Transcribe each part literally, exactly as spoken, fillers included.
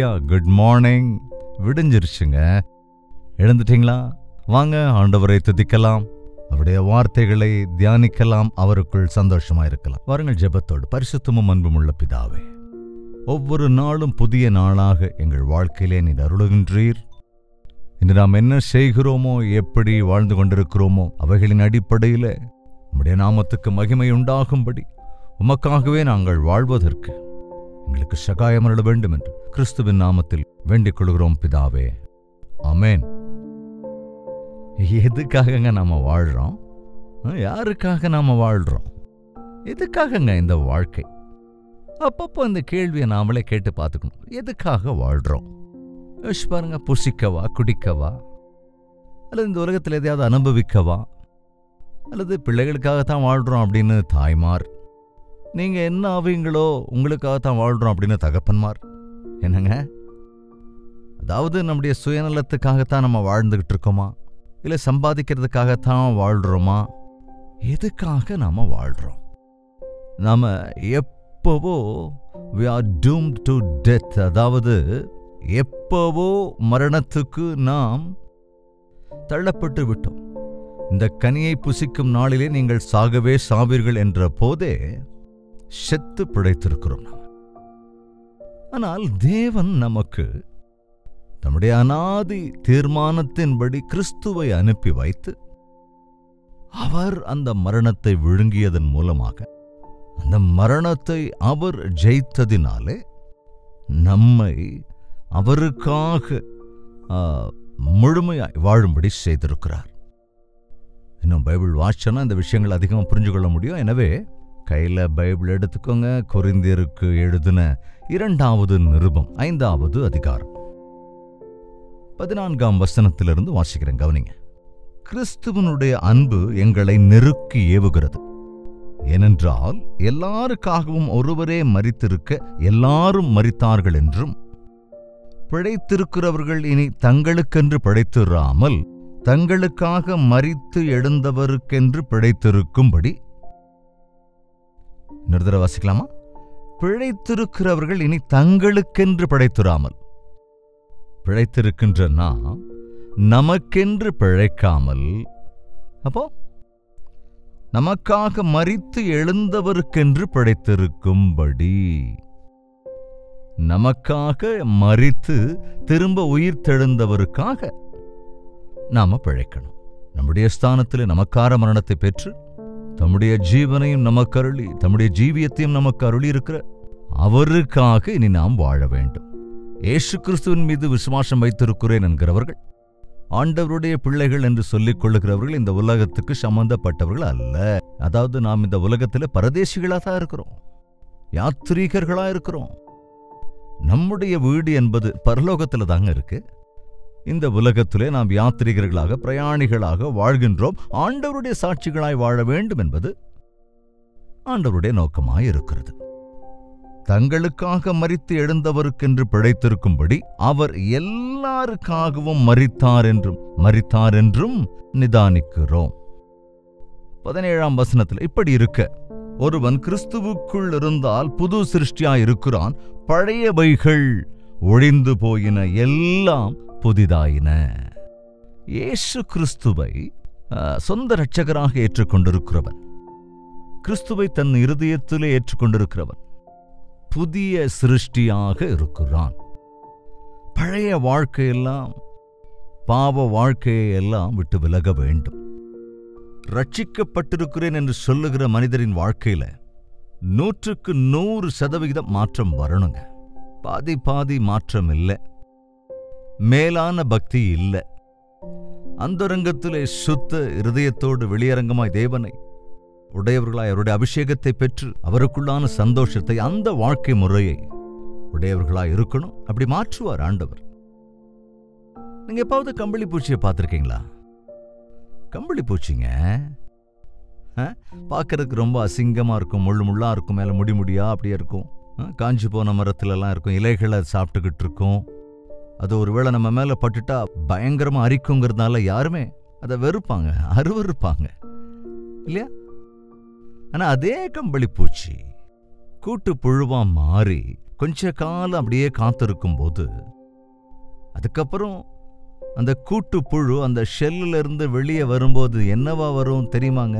Good morning. விடிஞ்சிருச்சுங்க. எழுந்துட்டீங்களா? வாங்க ஆண்டவரை துதிக்கலாம், அவருடைய வார்த்தைகளை தியானிக்கலாம், அவருக்குள் சந்தோஷமா இருக்கலாம். வாருங்கள் ஜெபத்தோடு. பரிசுத்தமும் அன்பும் உள்ள பிதாவே, ஒவ்வொரு நாளும் புதிய நாளாக எங்கள் வாழ்க்கையிலே நீர் அருளுகின்றீர். இன்று நாம் என்ன செய்கிறோமோ, எப்படி வாழ்ந்து கொண்டிருக்கிறோமோ, அவைகளின் அடிப்படையில் உம்முடைய நாமத்துக்கு மகிமை உண்டாகும்படி உமக்காகவே நாங்கள் வாழ்வதற்கு எங்களுக்கு சகாயம் அருள வேண்டும் என்று கிறிஸ்துவின் நாமத்தில் வேண்டிக் கொள்கிறோம் பிதாவே, ஆமென். எதுக்காகங்க நாம வாழ்றோம்? யாருக்காக நாம வாழ்றோம்? எதுக்காகங்க இந்த வாழ்க்கை? அப்பப்போ இந்த கேள்வியை நாமளே கேட்டு பார்த்துக்கணும். எதுக்காக வாழ்றோம்? யோசிச்சு பாருங்க. புசிக்கவா, குடிக்கவா, அல்லது இந்த உலகத்தில் எதையாவது அனுபவிக்கவா, அல்லது பிள்ளைகளுக்காகத்தான் வாழ்றோம் அப்படின்னு தாய்மார், நீங்க என்ன ஆவீங்களோ உங்களுக்காகத்தான் வாழ்றோம் அப்படின்னு தகப்பன்மார். என்னங்க, அதாவது நம்முடைய சுயநலத்துக்காகத்தான் நம்ம வாழ்ந்துகிட்டு இருக்கோமா, இல்லை சம்பாதிக்கிறதுக்காகத்தான் வாழ்றோமா? எதுக்காக நாம வாழ்றோம்? நாம எப்பவோ we are doomed to death, அதாவது எப்பவோ மரணத்துக்கு நாம் தள்ளப்பட்டு விட்டோம். இந்த கனியை புசிக்கும் நாளிலே நீங்கள் சாகவே சாவீர்கள் என்ற போதே செத்து பிழைத்திருக்கிறோம் நாம். ஆனால் தேவன் நமக்கு நம்முடைய அநாதி தீர்மானத்தின்படி கிறிஸ்துவை அனுப்பி வைத்து, அவர் அந்த மரணத்தை விழுங்கியதன் மூலமாக, அந்த மரணத்தை அவர் ஜெயித்ததினாலே நம்மை அவருக்காக முழுமையாய் வாழும்படி செய்திருக்கிறார். இன்னும் பைபிள் வாட்சனா இந்த விஷயங்கள் அதிகமாக புரிஞ்சு கொள்ள முடியும். எனவே கையில் பைபிள் எடுத்துக்கோங்க. கொரிந்தியருக்கு எழுதின இரண்டாவது நிருபம் ஐந்தாவது அதிகாரம் பதினான்காம் வசனத்திலிருந்து வாசிக்கிறேன், கவனிங்க. கிறிஸ்துவனுடைய அன்பு எங்களை நெருக்கி ஏவுகிறது. ஏனென்றால் எல்லாருக்காகவும் ஒருவரே மரித்திருக்க எல்லாரும் மரித்தார்கள் என்றும், பிழைத்திருக்கிறவர்கள் இனி தங்களுக்கென்று பிழைத்திராமல் தங்களுக்காக மரித்து எழுந்தவருக்கென்று பிழைத்திருக்கும்படி. நிறுத்தர வாசிக்கலாமா? பிழைத்திருக்கிறவர்கள் இனி தங்களுக்கென்று பிழைத்திராமல். பிழைத்திருக்கின்ற நாம் நமக்கென்று பிழைக்காமல், அப்போ நமக்காக மரித்து எழுந்தவருக்கென்று பிழைத்திருக்கும்படி. நமக்காக மரித்து திரும்ப உயிர் தெழுந்தவருக்காக நாம பிழைக்கணும். நம்முடைய ஸ்தானத்தில் நமக்கார மரணத்தை பெற்று தம்முடைய ஜீவனையும் நமக்கு அருளி, தம்முடைய ஜீவியத்தையும் நமக்கு அருளி இருக்கிற அவருக்காக இனி நாம் வாழ வேண்டும். இயேசு கிறிஸ்துவின் மீது விசுவாசம் வைத்திருக்கிறேன் என்கிறவர்கள் ஆண்டவருடைய பிள்ளைகள் என்று சொல்லிக் கொள்ளுகிறவர்கள் இந்த உலகத்துக்கு சம்பந்தப்பட்டவர்கள் அல்ல. அதாவது நாம் இந்த உலகத்தில் பரதேசிகளாக தான் இருக்கிறோம், யாத்ரீகர்களா இருக்கிறோம். நம்முடைய வீடு என்பது பரலோகத்தில் தாங்க இருக்கு. இந்த உலகத்திலே நாம் யாத்ரீகர்களாக, பிரயாணிகளாக வாழ்கின்றோம். ஆண்டவருடைய சாட்சிகளாய் வாழ வேண்டும் என்பது ஆண்டவருடைய நோக்கமாய் இருக்கிறது. தங்களுக்காக மரித்து எழுந்தவருக்கென்று பிழைத்திருக்கும்படி அவர் எல்லாருக்காகவும் மரித்தார் என்றும் மரித்தார் என்றும் நிதானிக்கிறோம். பதினேழாம் வசனத்தில் இப்படி இருக்க, ஒருவன் கிறிஸ்துவுக்குள் இருந்தால் புது சிருஷ்டியாயிருக்கிறான், பழையவைகள் ஒழிந்து போயின, எல்லாம் புதிதாயின. இயேசு கிறிஸ்துவை சொந்த இரட்சகராக ஏற்றுக்கொண்டிருக்கிறவன், கிறிஸ்துவை தன் இருதயத்திலே ஏற்றுக்கொண்டிருக்கிறவன் புதிய சிருஷ்டியாக இருக்கிறான். பழைய வாழ்க்கையெல்லாம், பாவ வாழ்க்கையெல்லாம் விட்டு விலக வேண்டும். ரட்சிக்கப்பட்டிருக்கிறேன் என்று சொல்லுகிற மனிதரின் வாழ்க்கையில நூற்றுக்கு நூறு சதவிகிதம் மாற்றம் வரணுங்க. பாதி பாதி மாற்றம் இல்லை, மேலான பக்தி இல்லை. அந்தரங்கத்திலே சுத்த இருதயத்தோடு வெளியரங்கமாய் தேவனை உடையவர்களாய் அவருடைய அபிஷேகத்தை பெற்று அவருக்குள்ளான சந்தோஷத்தை, அந்த வாழ்க்கை முறையை உடையவர்களாய் இருக்கணும். அப்படி மாற்றுவார் ஆண்டவர். நீங்க எப்பாவது கம்பளி பூச்சியை பார்த்திருக்கீங்களா? கம்பளி பூச்சிங்க பார்க்கறதுக்கு ரொம்ப அசிங்கமா இருக்கும், முள்ளு முள்ளா இருக்கும், மேல முடி முடியா அப்படியே இருக்கும், காஞ்சி போன மரத்துல எல்லாம் இருக்கும், இலைகளை சாப்பிட்டுக்கிட்டு இருக்கும். அது ஒருவேளை நம்ம மேல பட்டுட்டா பயங்கரமா அரிக்குங்கிறதுனால யாருமே அதை வெறுப்பாங்க, அருவருப்பாங்க இல்லையா? ஆனா அதே கம்பளி பூச்சி கூட்டு புழுவா மாறி கொஞ்ச காலம் அப்படியே காத்திருக்கும் போது அதுக்கப்புறம் அந்த கூட்டு புழு அந்த ஷெல்லுல இருந்து வெளியே வரும்போது என்னவா வரும் தெரியுமாங்க?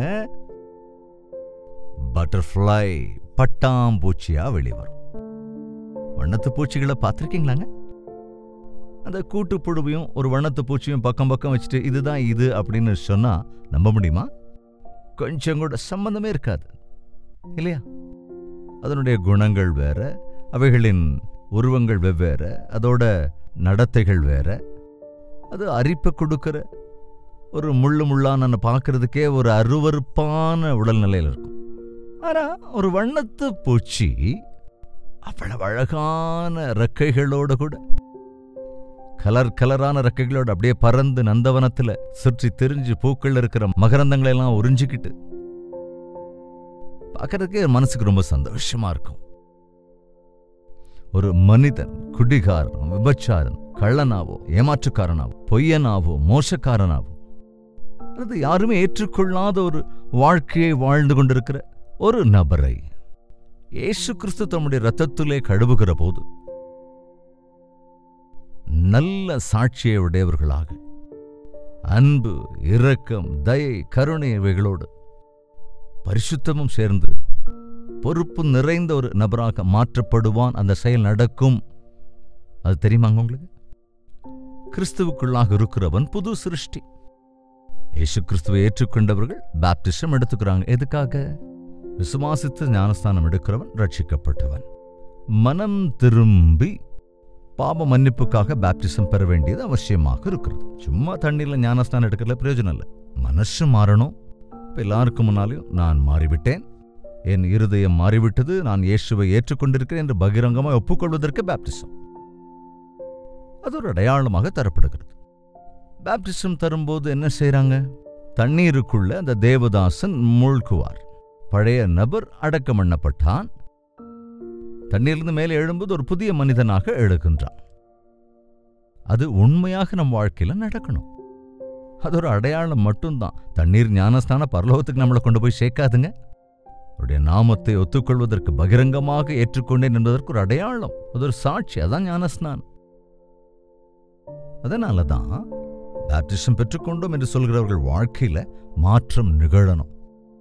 பட்டர்ஃப்ளை, பட்டாம்பூச்சியா வெளியே வரும். வண்ணத்து பூச்சிகளை பார்த்திருக்கீங்களாங்க? அந்த கூட்டு புழுவையும் ஒரு வண்ணத்து பூச்சியும் பக்கம் பக்கம் வச்சுட்டு இதுதான் இது அப்படின்னு சொன்னா நம்ப முடியுமா? கொஞ்சம் கூட சம்பந்தமே இருக்காது இல்லையா? அதனுடைய குணங்கள் வேற, அவைகளின் உருவங்கள் வெவ்வேறு, அதோட நடத்தைகள் வேற. அது அரிப்பை கொடுக்கிற ஒரு முள்ளு முள்ளான பார்க்கறதுக்கே ஒரு அருவருப்பான உடல்நிலையில் இருக்கும். ஆனா ஒரு வண்ணத்து பூச்சி அவ்வளவு அழகான ரெக்கைகளோட கூட, கலர் கலரான ரெக்கைகளோட அப்படியே பறந்து நந்தவனத்துல சுற்றி திரிஞ்சு பூக்கள் இருக்கிற மகரந்தங்களை எல்லாம் உறிஞ்சிக்கிட்டு பார்க்கறதுக்கே மனசுக்கு ரொம்ப சந்தோஷமா இருக்கும். ஒரு மனிதன் குடிகாரன், விபச்சாரன், கள்ளனாவோ, ஏமாற்றுக்காரனாவோ, பொய்யனாவோ, மோசக்காரனாவோ, அல்லது யாருமே ஏற்றுக்கொள்ளாத ஒரு வாழ்க்கையை வாழ்ந்து கொண்டிருக்கிற ஒரு நபரை இயேசு கிறிஸ்து தம்முடைய இரத்தத்திலே கழுவுகிற போது நல்ல சாட்சியை உடையவர்களாக அன்பு, இரக்கம், தயை, கருணை இவைகளோடு பரிசுத்தமும் சேர்ந்து பொறுப்பு நிறைந்த ஒரு நபராக மாற்றப்படுவான். அந்த செயல் நடக்கும். அது தெரியுமாங்க உங்களுக்கு? கிறிஸ்துவுக்குள்ளாக இருக்கிறவன் புது சிருஷ்டி. இயேசு கிறிஸ்துவை ஏற்றுக்கொண்டவர்கள் பாப்டிசம் எடுத்துக்கிறாங்க. எதுக்காக? விசுவாசித்து ஞானஸ்தானம் எடுக்கிறவன் ரட்சிக்கப்பட்டவன். மனம் திரும்பி பாப மன்னிப்புக்காக பாப்டிசம் பெற வேண்டியது அவசியமாக இருக்கிறது. சும்மா தண்ணீர்ல ஞானஸ்தானம் எடுக்கிறதுல பிரயோஜனம் இல்லை. மனசு மாறணும். இப்போ எல்லாருக்கும் முன்னாலையும் நான் மாறிவிட்டேன், என் இருதயம் மாறிவிட்டது, நான் இயேசுவை ஏற்றுக்கொண்டிருக்கிறேன் என்று பகிரங்கமாக ஒப்புக்கொள்வதற்கு பாப்டிசம் அது ஒரு அடையாளமாக தரப்படுகிறது. பாப்டிசம் தரும்போது என்ன செய்யறாங்க? தண்ணீருக்குள்ள அந்த தேவதாசன் மூழ்குவார். பழைய நபர் அடக்கம் பண்ணப்பட்டான். தண்ணீரிலிருந்து மேலே எழும்போது ஒரு புதிய மனிதனாக எழுகின்றான். அது உண்மையாக நம் வாழ்க்கையில நடக்கணும். அது ஒரு அடையாளம் மட்டும்தான். தண்ணீர் ஞானஸ்தான பரலோகத்துக்கு நம்மளை கொண்டு போய் சேர்க்காதுங்க. அவருடைய நாமத்தை ஒத்துக்கொள்வதற்கு, பகிரங்கமாக ஏற்றுக்கொண்டேன் என்பதற்கு ஒரு அடையாளம், அது ஒரு சாட்சி. அதான் ஞானஸ்நானம். அதனாலதான் பாப்டிசம் பெற்றுக்கொண்டோம் என்று சொல்கிறவர்கள் வாழ்க்கையில மாற்றம் நிகழணும்.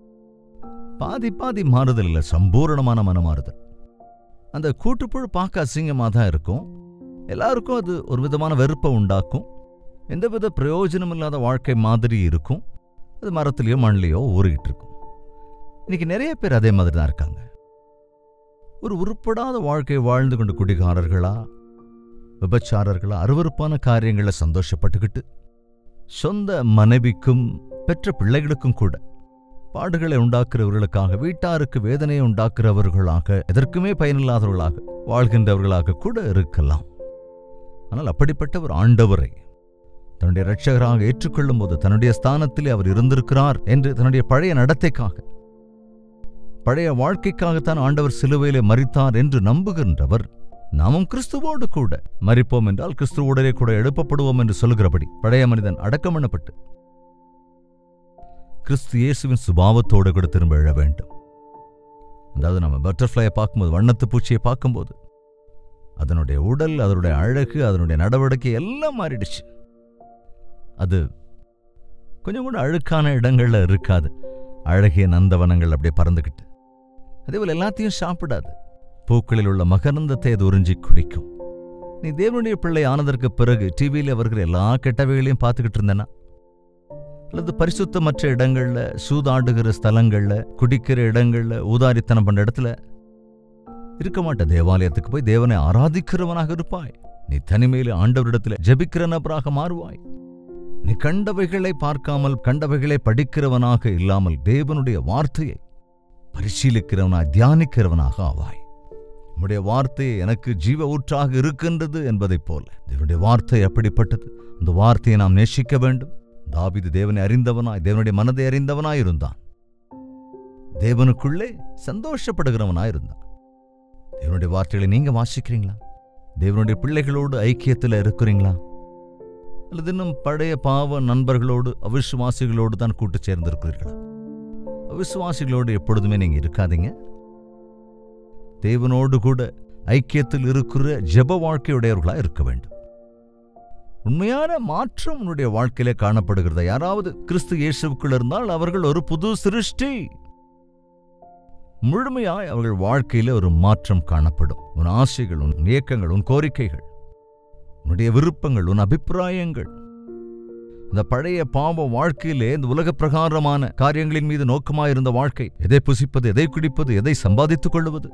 பாதி பாதி மாறுதல் இல்லை, சம்பூரணமான மனமாறுதல். அந்த கூட்டுப்புழு பார்க்க அசிங்கமா தான் இருக்கும். எல்லாருக்கும் அது ஒரு விதமான வெறுப்பை உண்டாக்கும். எந்தவித பிரயோஜனம் இல்லாத வாழ்க்கை மாதிரி இருக்கும். அது மரத்திலேயோ மண்ணிலேயோ ஊறிக்கிட்டு இருக்கும். இன்னைக்கு நிறைய பேர் அதே மாதிரி தான் இருக்காங்க. ஒரு உருப்படாத வாழ்க்கை வாழ்ந்து கொண்டு குடிகாரர்களா, விபச்சாரர்களா, அருவருப்பான காரியங்களை சந்தோஷப்பட்டுக்கிட்டு சொந்த மனைவிக்கும் பெற்ற பிள்ளைகளுக்கும் கூட பாடுகளை உண்டாக்குறவர்களுக்காக, வீட்டாருக்கு வேதனையை உண்டாக்குறவர்களாக, எதற்குமே பயனில்லாதவர்களாக வாழ்கின்றவர்களாக கூட இருக்கலாம். ஆனால் அப்படிப்பட்ட ஒரு ஆண்டவரை தன்னுடைய இரட்சகராக ஏற்றுக்கொள்ளும் போது தன்னுடைய ஸ்தானத்திலே அவர் இருந்திருக்கிறார் என்று தன்னுடைய பழைய நடத்தைக்காக, பழைய வாழ்க்கைக்காகத்தான் ஆண்டவர் சிலுவையிலே மரித்தார் என்று நம்புகின்றவர், நாமும் கிறிஸ்துவோடு கூட மரிப்போம் என்றால் கிறிஸ்துவோடே கூட எழுப்பப்படுவோம் என்று சொல்கிறபடி பழைய மனிதன் அடக்கம் பண்ணப்பட்டு கிறிஸ்து இயேசுவின் சுபாவத்தோடு கூட திரும்ப எழ வேண்டும். அதாவது நம்ம பட்டர்ஃப்ளையை பார்க்கும்போது, வண்ணத்து பூச்சியை பார்க்கும்போது அதனுடைய உடல், அதனுடைய அழகு, அதனுடைய நடவடிக்கை எல்லாம் மாறிடுச்சு. அது கொஞ்சம் கூட அழுக்கான இடங்கள்ல இருக்காது. அழகிய நந்தவனங்கள் அப்படியே பறந்துக்கிட்டு, அதேபோல் எல்லாத்தையும் சாப்பிடாது. பூக்களில் உள்ள மகரந்தத்தை அது உறிஞ்சி குடிக்கும். நீ தேவனுடைய பிள்ளை ஆனதற்கு பிறகு டிவியில வருகிற எல்லா கெட்டவைகளையும் பார்த்துக்கிட்டு இருந்தேன்னா, அல்லது பரிசுத்தமற்ற இடங்கள்ல, சூதாடுகிற ஸ்தலங்கள்ல, குடிக்கிற இடங்கள்ல, ஊதாரித்தனம் பண்ண இடத்துல இருக்க மாட்ட. தேவாலயத்துக்கு போய் தேவனை ஆராதிக்கிறவனாக இருப்பாய். நீ தனிமையில ஆண்டவரிடத்துல ஜெபிக்கிற நபராக மாறுவாய். நீ கண்டவைகளை பார்க்காமல், கண்டவைகளை படிக்கிறவனாக இல்லாமல் தேவனுடைய வார்த்தையை பரிசீலிக்கிறவனாய், தியானிக்கிறவனாக ஆவாய். நம்முடைய வார்த்தை எனக்கு ஜீவ ஊற்றாக இருக்கின்றது என்பதைப் போல தேவனுடைய வார்த்தை எப்படிப்பட்டது? அந்த வார்த்தையை நாம் நேசிக்க வேண்டும். தாவீது தேவனை அறிந்தவனாய், தேவனுடைய மனதை அறிந்தவனாய் இருந்தான். தேவனுக்குள்ளே சந்தோஷப்படுகிறவனாய் இருந்தான். தேவனுடைய வார்த்தைகளை நீங்க வாசிக்கிறீங்களா? தேவனுடைய பிள்ளைகளோடு ஐக்கியத்தில் இருக்கிறீங்களா? அல்லது இன்னும் பழைய பாவ நண்பர்களோடு, அவிசுவாசிகளோடு தான் கூட்டு சேர்ந்திருக்கிறீர்களா? அவிசுவாசிகளோடு எப்பொழுதுமே நீங்க இருக்காதீங்க. தேவனோடு கூட ஐக்கியத்தில் இருக்கிற ஜெப வாழ்க்கையுடையவர்களாக இருக்க வேண்டும். உண்மையான மாற்றம் உன்னுடைய வாழ்க்கையிலே காணப்படுகிறதா? யாராவது கிறிஸ்து இயேசுவுக்குள் இருந்தால் அவர்கள் ஒரு புது சிருஷ்டி. முழுமையாய் அவர்கள் வாழ்க்கையில ஒரு மாற்றம் காணப்படும். உன் ஆசைகள், உன் இயக்கங்கள், உன் கோரிக்கைகள், உன்னுடைய விருப்பங்கள், உன் அபிப்பிராயங்கள், இந்த பழைய பாவ வாழ்க்கையிலே இந்த உலக பிரகாரமான காரியங்களின் மீது நோக்கமாயிருந்த வாழ்க்கை, எதை புசிப்பது, எதை குடிப்பது, எதை சம்பாதித்துக் கொள்வது,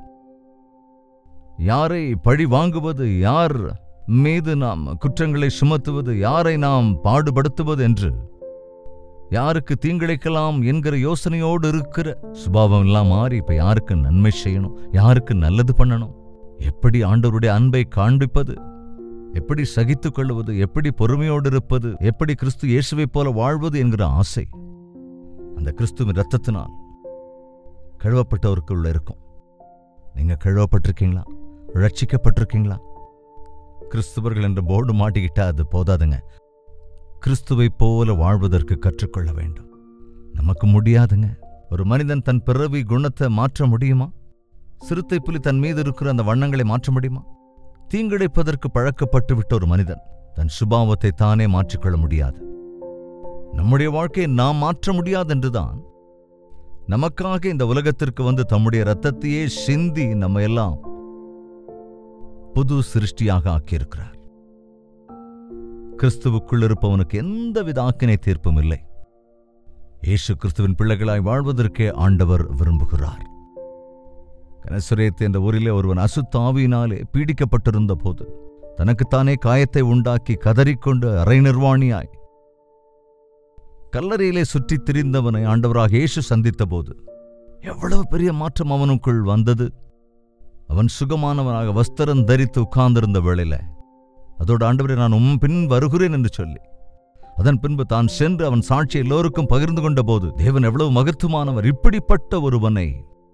யாரை பழி வாங்குவது, யார் மீது நாம் குற்றங்களை சுமத்துவது, யாரை நாம் பாடுபடுத்துவது என்று, யாருக்கு தீங்கிழைக்கலாம் என்கிற யோசனையோடு இருக்கிற சுபாவம் எல்லாம் மாறி இப்ப யாருக்கு நன்மை செய்யணும், யாருக்கு நல்லது பண்ணணும், எப்படி ஆண்டவருடைய அன்பை காண்பிப்பது, எப்படி சகித்துக் கொள்வது, எப்படி பொறுமையோடு இருப்பது, எப்படி கிறிஸ்து இயேசுவை போல வாழ்வது என்கிற ஆசை அந்த கிறிஸ்துவின் இரத்தத்தினால் கழுவப்பட்டவருக்குள்ள இருக்கும். நீங்க கழுவப்பட்டிருக்கீங்களா? ரட்சிக்கப்பட்டிருக்கீங்களா? கிறிஸ்துவர்கள் என்ற போர்டு மாட்டிக்கிட்டா அது போதாதுங்க. கிறிஸ்துவை போல வாழ்வதற்கு கற்றுக்கொள்ள வேண்டும். நமக்கு முடியாதுங்க. ஒரு மனிதன் தன் பிறவி குணத்தை மாற்ற முடியுமா? சிறுத்தை புலி தன் மீது இருக்கிற அந்த வண்ணங்களை மாற்ற முடியுமா? தீங்கிழைப்பதற்கு பழக்கப்பட்டு விட்ட ஒரு மனிதன் தன் சுபாவத்தை தானே மாற்றிக்கொள்ள முடியாது. நம்முடைய வாழ்க்கையை நாம் மாற்ற முடியாது என்றுதான் நமக்காக இந்த உலகத்திற்கு வந்து தம்முடைய இரத்தத்தையே சிந்தி நம்ம எல்லாம் புது சிருஷ்டியாக ஆக்கியிருக்கிறார். கிறிஸ்துவுக்குள் இருப்பவனுக்கு எந்தவித ஆக்கினை தீர்ப்பும் இல்லை. இயேசு கிறிஸ்துவின் பிள்ளைகளாய் வாழ்வதற்கே ஆண்டவர் விரும்புகிறார். கனசரேத் என்ற ஊரிலே ஒருவன் அசுத்தாவியினாலே பீடிக்கப்பட்டிருந்த போது தனக்குத்தானே காயத்தை உண்டாக்கி கதறிக்கொண்டு அரை நிர்வாணியாய் கல்லறையிலே சுற்றித் திரிந்தவனை ஆண்டவராக இயேசு சந்தித்த போது எவ்வளவு பெரிய மாற்றம் அவனுக்குள் வந்தது. அவன் சுகமானவனாக வஸ்திரம் தரித்து உட்கார்ந்திருந்த வேளையில அதோடு ஆண்டவரே நான் உம் பின் வருகிறேன் என்று சொல்லி அதன் பின்பு தான் சென்று அவன் சாட்சி எல்லோருக்கும் பகிர்ந்து கொண்ட போது தேவன் எவ்வளவு மகத்துவமானவர்! இப்படிப்பட்ட ஒருவனை,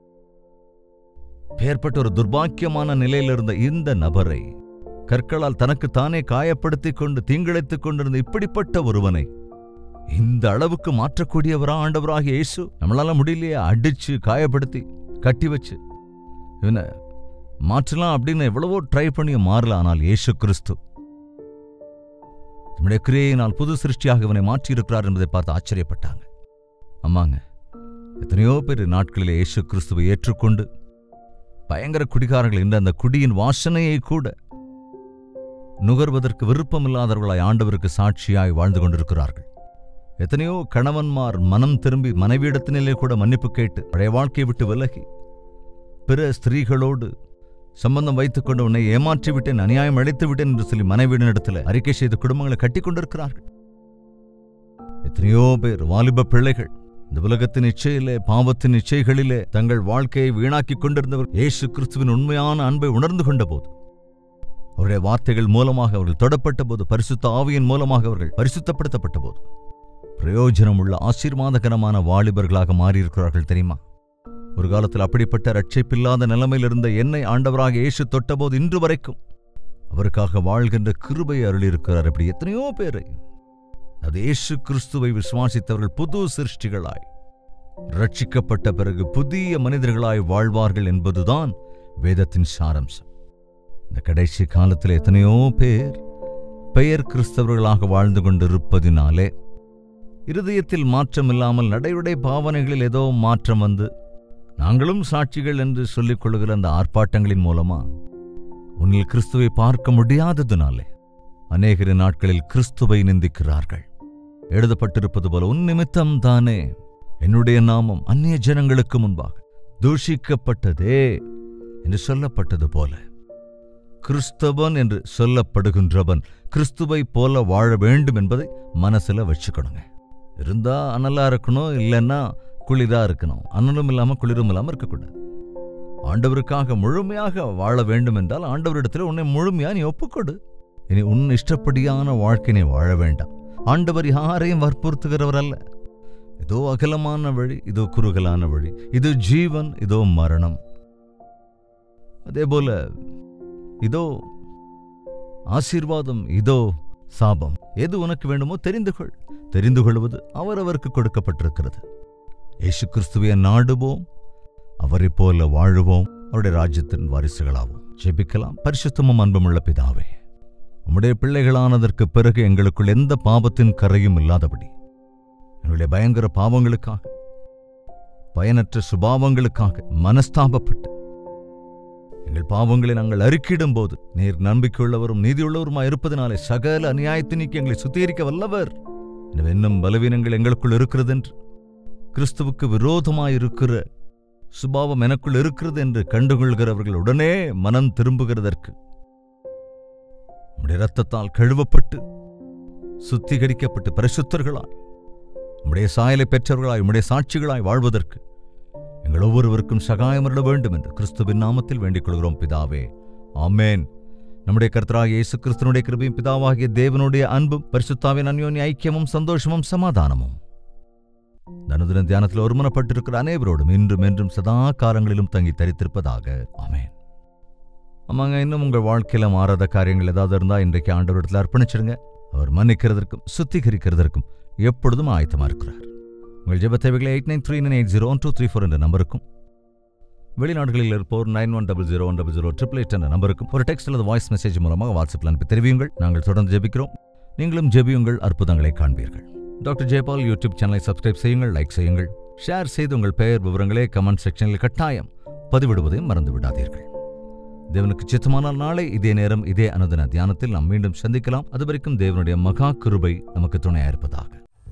பேர்பட்ட ஒரு துர்பாக்கியமான நிலையில் இருந்த இந்த நபரை, கற்களால் தனக்கு தானே காயப்படுத்திக் கொண்டு தீங்கிழைத்துக் கொண்டிருந்த இப்படிப்பட்ட ஒருவனை இந்த அளவுக்கு மாற்றக்கூடியவரா ஆண்டவராக இயேசு? நம்மளால முடியலையே, அடிச்சு காயப்படுத்தி கட்டி வச்சு இவனை மாற்றலாம் அப்படின்னு எவ்வளவோ ட்ரை பண்ணி மாறல. ஆனால் இயேசு கிறிஸ்து நம்முடைய கிரியையினால் புது சிருஷ்டியாக இவனை மாற்றியிருக்கிறார் என்பதை பார்த்து ஆச்சரியப்பட்டாங்க. ஆமாங்க, எத்தனையோ பேர் நாட்களிலே இயேசு கிறிஸ்துவை ஏற்றுக்கொண்டு பயங்கர குடிகாரர்கள் என்ற அந்த குடியின் வாசனையை கூட நுகர்வதற்கு விருப்பமில்லாதவர்களாய் ஆண்டவருக்கு சாட்சியாய் வாழ்ந்து கொண்டிருக்கிறார்கள். எத்தனையோ கணவன்மார் மனம் திரும்பி மனைவியிடத்தினிலே கூட மன்னிப்பு கேட்டு பழைய வாழ்க்கையை விட்டு விலகி பிற ஸ்திரீகளோடு சம்பந்தம் வைத்துக் கொண்டு உன்னை ஏமாற்றி விட்டேன், அநியாயம் அழைத்து விட்டேன் என்று சொல்லி மனைவியிடத்தில் அறிக்கை செய்து குடும்பங்களை கட்டி கொண்டிருக்கிறார்கள். எத்தனையோ பேர் வாலிப பிள்ளைகள் இந்த உலகத்தின் இச்சையிலே, பாவத்தின் இச்சைகளிலே தங்கள் வாழ்க்கையை வீணாக்கிக் கொண்டிருந்தவர் இயேசு கிறிஸ்துவின் உண்மையான அன்பை உணர்ந்து கொண்ட போது, அவருடைய வார்த்தைகள் மூலமாக அவர்கள் தொடப்பட்ட போது, பரிசுத்த ஆவியின் மூலமாக அவர்கள் பரிசுத்தப்படுத்தப்பட்ட போது பிரயோஜனம் உள்ள ஆசீர்வாதகரமான வாலிபர்களாக மாறியிருக்கிறார்கள். தெரியுமா? ஒரு காலத்தில் அப்படிப்பட்ட ரட்சிப்பில்லாத நிலைமையில் இருந்த என்னை ஆண்டவராக இயேசு தொட்டபோது இன்று வரைக்கும் அவருக்காக வாழ்கின்ற கிருபையை அருளியிருக்கிறார். இப்படி எத்தனையோ பேரை அது இயேசு கிறிஸ்துவை விசுவாசித்தவர்கள் புது சிருஷ்டிகளாய் ரட்சிக்கப்பட்ட பிறகு புதிய மனிதர்களாய் வாழ்வார்கள் என்பதுதான் வேதத்தின் சாரம்சம். இந்த கடைசி காலத்தில் எத்தனையோ பேர் பெயர் கிறிஸ்தவர்களாக வாழ்ந்து கொண்டிருப்பதினாலே இருதயத்தில் மாற்றம் இல்லாமல் நடையுடை பாவனைகளில் ஏதோ மாற்றம் வந்து நாங்களும் சாட்சிகள் என்று சொல்லிக் கொள்கிற அந்த ஆர்ப்பாட்டங்களின் மூலமா உன்னில் கிறிஸ்துவை பார்க்க முடியாததுனாலே அநேகர நாட்களில் கிறிஸ்துவை நிந்திக்கிறார்கள். எழுதப்பட்டிருப்பது போல உன் நிமித்தம் தானே என்னுடைய நாமம் அந்நிய ஜனங்களுக்கு முன்பாக தூஷிக்கப்பட்டதே என்று சொல்லப்பட்டது போல கிறிஸ்தவன் என்று சொல்லப்படுகின்றவன் கிறிஸ்துவை போல வாழ வேண்டும் என்பதை மனசுல வச்சுக்கணுங்க. இருந்தா அனலா இருக்கணும், இல்லைன்னா குளிரா இருக்கணும். அனலும் இல்லாம குளிரும் இல்லாம இருக்கக்கூடாது. ஆண்டவருக்காக முழுமையாக வாழ வேண்டும் என்றால் ஆண்டவரிடத்தில் உன்னை முழுமையா நீ ஒப்புக்கொடு. இனி உன் இஷ்டப்படியான வாழ்க்கையை வாழ வேண்டாம். ஆண்டவர் யாரையும் வற்புறுத்துகிறவர் அல்ல. இதோ அகலமான வழி, இதோ குறுகலான வழி, இது ஜீவன், இதோ மரணம். அதே போல இதோ ஆசீர்வாதம், இதோ சாபம். எது உனக்கு வேண்டுமோ தெரிந்து கொள். தெரிந்து கொள்வது அவரவருக்கு கொடுக்கப்பட்டிருக்கிறது. இயேசு கிறிஸ்துவை நாடுவோம், அவரை போல வாழுவோம். அவருடைய ராஜ்யத்தின் வாரிசுகளாகும். ஜெபிக்கலாம். பரிசுத்தமும் அன்புமுள்ள பிதாவே, உம்முடைய பிள்ளைகளானதற்கு பிறகு எங்களுக்குள் எந்த பாவத்தின் கரையும் இல்லாதபடி எங்களுடைய பயங்கர பாவங்களுக்காக, பயனற்ற சுபாவங்களுக்காக மனஸ்தாபப்பட்டு எங்கள் பாவங்களை நாங்கள் அறிக்கையிடும் போது நீர் நம்பிக்கையுள்ளவரும் நீதியுள்ளவருமாய் இருப்பதனாலே சகல அநியாயத்தை நீக்கி எங்களை சுத்திகரிக்க வல்லவர். இன்னும் பலவீனங்கள் எங்களுக்குள் இருக்கிறது என்று, கிறிஸ்துவுக்கு விரோதமாயிருக்கிற சுபாவம் எனக்குள் இருக்கிறது என்று கண்டுகொள்கிறவர்கள் உடனே மனம் திரும்புகிறதற்கு உம்முடைய இரத்தத்தால் கழுவப்பட்டு சுத்திகரிக்கப்பட்டு பரிசுத்தர்களாய் உம்முடைய சாயலை பெற்றவர்களாய் உம்முடைய சாட்சிகளாய் வாழ்வதற்கு எங்கள் ஒவ்வொருவருக்கும் சகாயம் அருள வேண்டும் என்று கிறிஸ்துவின் நாமத்தில் வேண்டிக் கொள்கிறோம் பிதாவே, ஆமேன். நம்முடைய கர்த்தராகிய இயேசு கிறிஸ்துவினுடைய கிருபையும் பிதாவாகிய தேவனுடைய அன்பும் பரிசுத்தாவின் அந்யோன்ய ஐக்கியமும் சந்தோஷமும் சமாதானமும் தனுதின தியானத்தில் ஒருமனப்பட்டிருக்கிற அனைவரோடும் இன்றும் என்றும் சதா காலங்களிலும் தங்கி தரித்திருப்பதாக, ஆமேன். ஆமாங்க, இன்னும் உங்கள் வாழ்க்கையில மாறாத காரியங்கள் ஏதாவது இருந்தால் இன்றைக்கு ஆண்டவரிடத்தில் அர்ப்பணிச்சிடுங்க. அவர் மன்னிக்கிறதற்கும் சுத்திகரிக்கிறதற்கும் எப்பொழுதும் ஆயத்தமா இருக்கிறார். உங்கள் ஜெப தேவைகளை eight nine three nine eight zero one two three four என்ற நம்பருக்கும், வெளிநாடுகளில் இருப்போர் nine one double zero one double zero triple eight என்ற நம்பருக்கும் ஒரு டெக்ஸ்ட் அல்லது வாய்ஸ் மெசேஜ் மூலமாக வாட்ஸ்அப்பில் அனுப்பி தெரிவியுங்கள். நாங்கள் தொடர்ந்து ஜெபிக்கிறோம். நீங்களும் ஜெபியுங்கள், அற்புதங்களை காண்பீர்கள். டாக்டர் ஜெயபால் யூடியூப் சேனலை சப்ஸ்கிரைப் செய்யுங்கள், லைக் செய்யுங்கள், ஷேர் செய்து உங்கள் பெயர் விவரங்களை கமெண்ட் செக்ஷனில் கட்டாயம் பதிவிடுவதையும் மறந்து விடாதீர்கள். தேவனுக்கு சித்தமானால் நாளை இதே நேரம் இதே அனுதின தியானத்தில் நாம் மீண்டும் சந்திக்கலாம். அதுவரைக்கும் தேவனுடைய மகா கிருபை நமக்கு துணையாயிருப்பதாக.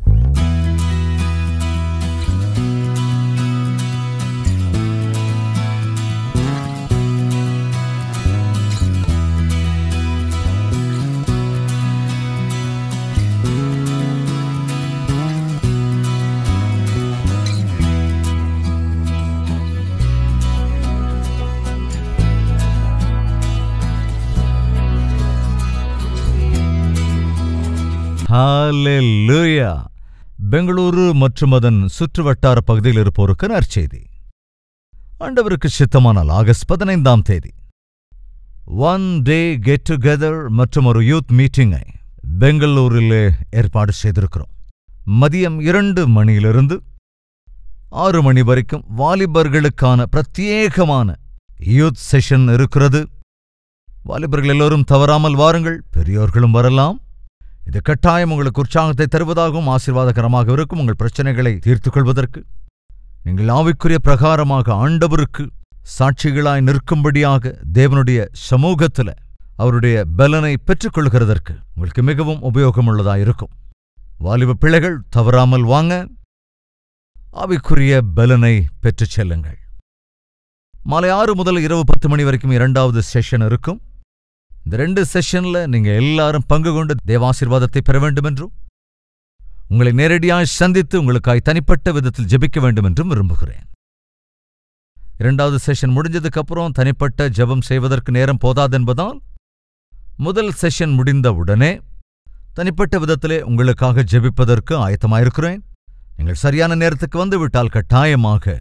ஹல்லேலூயா. பெங்களூரு மற்றும் அதன் சுற்றுவட்டார பகுதியில் இருப்போருக்கு நற்செய்தி. ஆண்டவருக்கு சித்தமானால் ஆகஸ்ட் பதினைந்தாம் தேதி ஒன் டே கெட் டுகெதர் மற்றும் ஒரு யூத் மீட்டிங்கை பெங்களூரிலே ஏற்பாடு செய்திருக்கிறோம். மதியம் இரண்டு மணியிலிருந்து ஆறு மணி வரைக்கும் வாலிபர்களுக்கான பிரத்யேகமான யூத் செஷன் இருக்கிறது. வாலிபர்கள் எல்லோரும் தவறாமல் வாருங்கள். பெரியோர்களும் வரலாம். இது கட்டாயம் உங்களுக்கு உற்சாகத்தை தருவதாகவும் ஆசீர்வாதகரமாக இருக்கும். உங்கள் பிரச்சனைகளை தீர்த்துக் கொள்வதற்கு, நீங்கள் ஆவிக்குரிய பிரகாரமாக ஆண்டவருக்கு சாட்சிகளாய் நிற்கும்படியாக தேவனுடைய சமூகத்தில் அவருடைய பலனை பெற்றுக்கொள்கிறதற்கு உங்களுக்கு மிகவும் உபயோகமுள்ளதாயிருக்கும். வாலிப பிள்ளைகள் தவறாமல் வாங்க, ஆவிக்குரிய பலனை பெற்றுச் செல்லுங்கள். மாலை ஆறு முதல் இரவு பத்து மணி வரைக்கும் இரண்டாவது செஷன் இருக்கும். இந்த ரெண்டு செஷன்ல நீங்க எல்லாரும் பங்கு கொண்டு தேவாசீர்வாதத்தை பெற வேண்டும் என்றும், உங்களை நேரடியாக சந்தித்து உங்களுக்காய் தனிப்பட்ட விதத்தில் ஜெபிக்க வேண்டும் என்றும் விரும்புகிறேன். இரண்டாவது செஷன் முடிஞ்சதுக்கு அப்புறம் தனிப்பட்ட ஜெபம் செய்வதற்கு நேரம் போதாது என்பதால் முதல் செஷன் முடிந்த உடனே தனிப்பட்ட விதத்திலே உங்களுக்காக ஜெபிப்பதற்கு ஆயத்தமாயிருக்கிறேன். நீங்கள் சரியான நேரத்துக்கு வந்துவிட்டால் கட்டாயமாக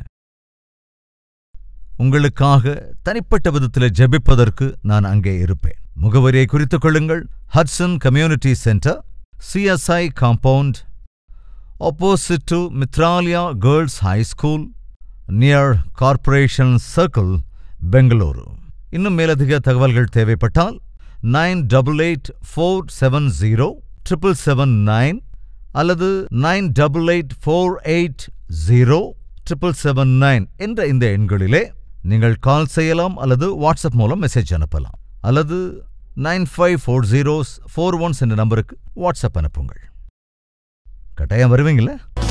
உங்களுக்காக தனிப்பட்ட விதத்தில் ஜெபிப்பதற்கு நான் அங்கே இருப்பேன். முகவரியை குறித்துக் கொள்ளுங்கள். Hudson community centre, CSI compound, opposite to Mitralaya girls high school, near corporation circle, Bengaluru. இன்னும் மேலதிக தகவல்கள் தேவைப்பட்டால் nine double eight four seven zero triple seven nine அல்லது nine double eight four eight zero triple seven nine என்ற இந்த எண்களிலே நீங்கள் கால் செய்யலாம் அல்லது வாட்ஸ்அப் மூலம் மெசேஜ் அனுப்பலாம். அல்லது nine five four zeros four ones என்ற நம்பருக்கு வாட்ஸ்அப் அனுப்புங்கள். கட்டாயம் வருவீங்களா?